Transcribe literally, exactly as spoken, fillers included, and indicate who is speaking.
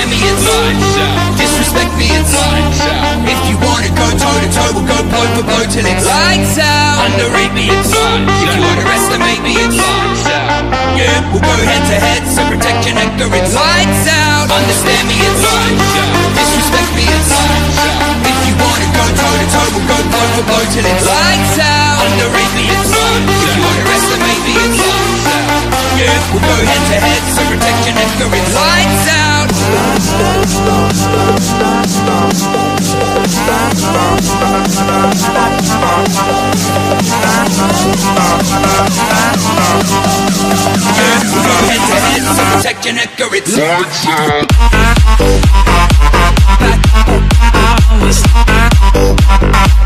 Speaker 1: Understand me, it's lights out. Disrespect me, it's lights out. If you wanna go toe to toe, we'll go blow for blow till it's lights out. Underrate me, it's lights out. If you underestimate me, it's lights out. Yeah, we'll go head to head, so protect your nectar, it's lights out. Understand me, it's lights out. Disrespect me, it's lights out. If you wanna go toe to toe, we'll go blow for blow till it's lights out. Underrate me, it's lights out. If you underestimate me, it's lights out. Yeah, we'll go head to head, so protect your nectar, it's lights out. Yeah, we'll go head to head, so protect your nectar, it's lights out. Back,